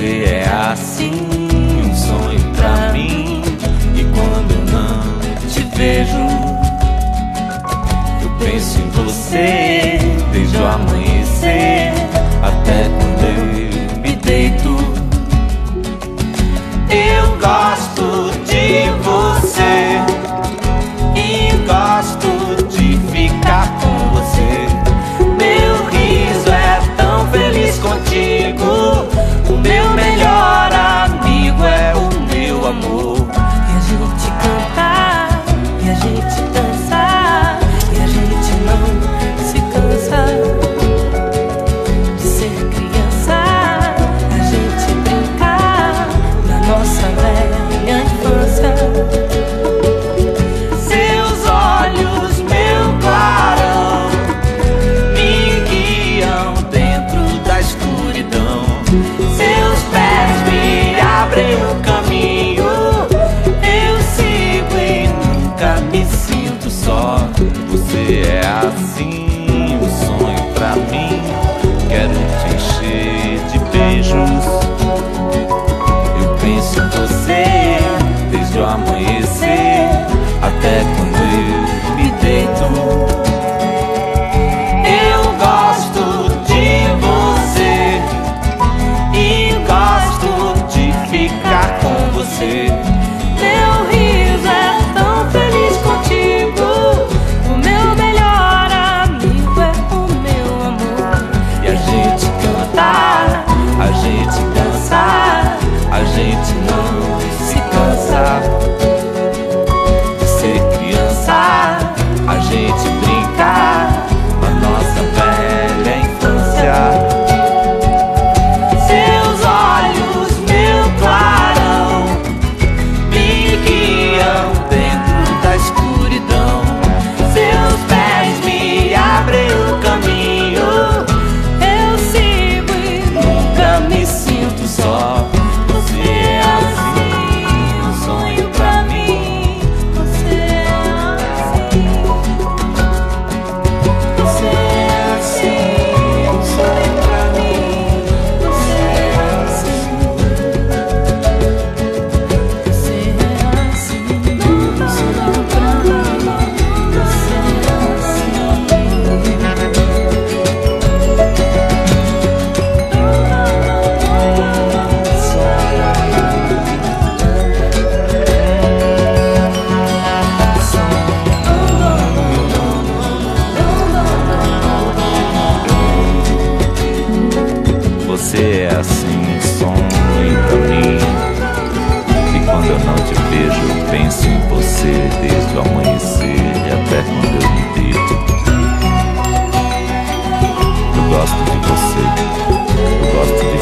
Você é assim, um sonho pra mim. E quando eu não te vejo, eu penso em você desde o amanhecer até quando eu me deito. Eu gosto de você e gosto de ficar com você. Meu riso é tão feliz contigo. O meu melhor amigo é o meu amor. E a gente cantar, e a gente dançar, e a gente não se cansa de ser criança. A gente brincar na nossa velha infância. Seus olhos, meu clarão, me guiam dentro da escuridão. Seus pés me abrem o caminho. Eu sigo e nunca me sinto só. Você é assim, um sonho pra mim. Quero te encher de beijos. Eu penso em você desde o amanhecer até quando eu me deito. Eu gosto de você e gosto de ficar com você. Meu riso é tão feliz contigo. O meu melhor amigo é o meu amor. E a gente cantar, a gente dançar, a gente não se cansa de ser criança. A gente brincar na nossa velha infância. Seus olhos, meu clarão, me guiam dentro da escuridão. Seus pés me abrem o caminho. Eu sigo e nunca me sinto só. Você é assim, um sonho pra mim. Você é assim. Você é assim, um sonho pra mim. Você é assim. Você é assim, um sonho pra mim. Você é Você é assim, um sonho pra mim. E quando eu não te vejo, eu penso em você desde o amanhecer e até quando eu me deito. Eu gosto de você, eu gosto de